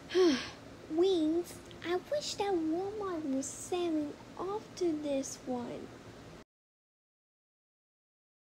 Wings, I wish that Walmart was selling off to this one.